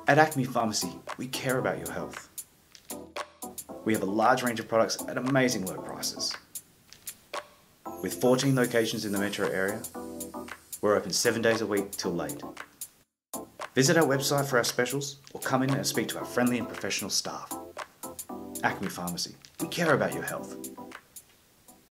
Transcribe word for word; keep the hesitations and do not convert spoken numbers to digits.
At Acme Pharmacy, we care about your health. We have a large range of products at amazing low prices. With fourteen locations in the metro area, we're open seven days a week till late. Visit our website for our specials or come in and speak to our friendly and professional staff. Acme Pharmacy, we care about your health.